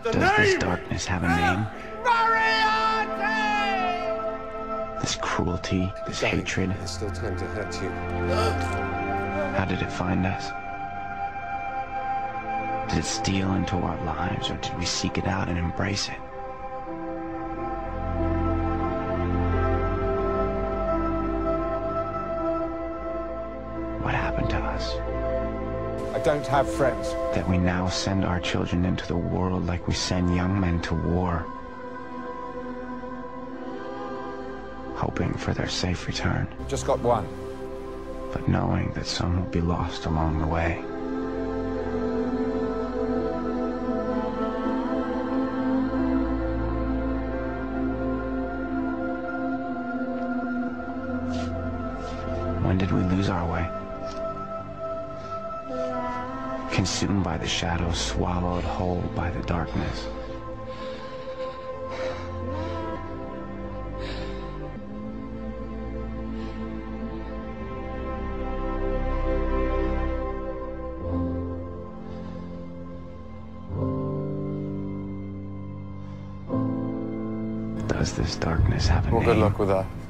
Does this darkness have a name? Moriarty! This cruelty, this hatred, There's still time to hurt you. how did it find us? Did it steal into our lives, or did we seek it out and embrace it? What happened to us? I don't have friends. That we now send our children into the world like we send young men to war, hoping for their safe return, Just got one. but knowing that some will be lost along the way. When did we lose our way? Consumed by the shadows, swallowed whole by the darkness. Does this darkness have a Well, name? good luck with that.